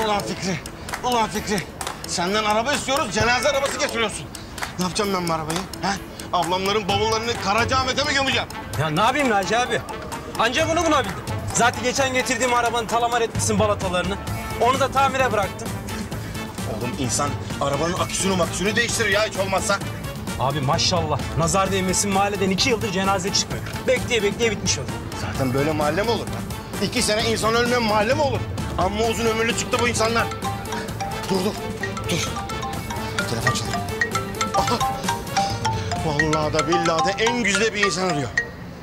Ulan Fikri, ulan Fikri. Senden araba istiyoruz, cenaze arabası getiriyorsun. Ne yapacağım ben bu arabayı? He? Ablamların bavullarını Karacaahmet'e mi gömeceğim? Ya ne yapayım Naci abi? Anca bunu bulabildim. Zaten geçen getirdiğim arabanın talamar etmişsin balatalarını. Onu da tamire bıraktım. Oğlum insan arabanın aküsünü değiştirir ya hiç olmazsa. Abi maşallah. Nazar değmesin mahalleden 2 yıldır cenaze çıkmıyor. Bekleye bekleye bitmiş oldu. Zaten böyle mahalle mi olur? 2 sene insan ölmeyen mahalle mi olur? Amma uzun ömürlü çıktı bu insanlar. Dur. Telefon çalıyor. Aha! Vallahi da billahi de en güzide bir insan arıyor.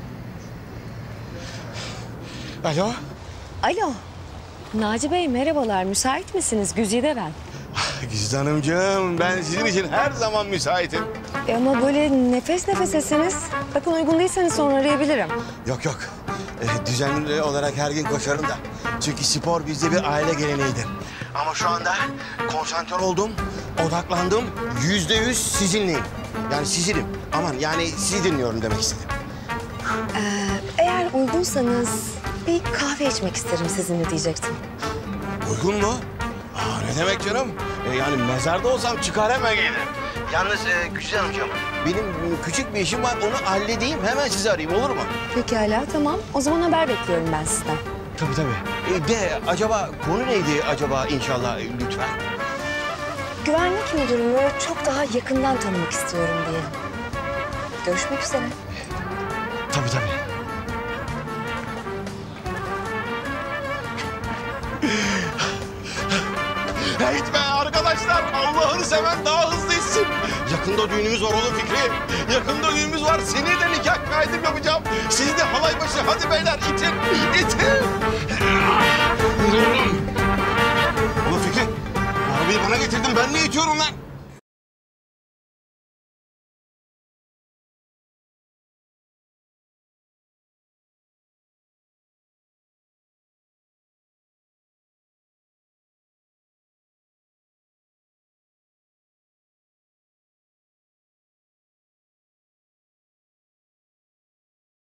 Alo? Alo. Naci Bey merhabalar. Müsait misiniz? Güzide ben. Güzide Hanımcığım, ben sizin için her zaman müsaitim. Ama böyle nefes nefesesiniz. Bakın uygun değilseniz sonra arayabilirim. Yok. Düzenli olarak her gün koşarım da. Çünkü spor bizde bir aile geleneğidir. Ama şu anda konsantre oldum, odaklandım. %100 sizinleyim. Yani sizinim. Aman yani sizi dinliyorum demek istedim. Eğer uygunsanız bir kahve içmek isterim sizinle diyecektim. Uygun mu? Ne demek canım? Yani mezarda olsam çıkar hemen gelirim. Yalnız Güzide Hanımcığım, benim küçük bir işim var. Onu halledeyim, hemen sizi arayayım, olur mu? Pekala tamam. O zaman haber bekliyorum ben sizden. Tabii. Acaba konu neydi acaba inşallah lütfen? Güvenlik müdürümü çok daha yakından tanımak istiyorum diyelim. Görüşmek üzere. Tabii. Hey be arkadaşlar, Allah'ını seven daha hızlı içsin. Yakında düğünümüz var oğlum Fikri. Yakında düğünümüz var. Seni de nikah kaydım yapacağım. Siz de halay başı. Hadi beyler itin. Oğlum Fikri, bu arabayı bana getirdin. Ben niye itiyorum lan?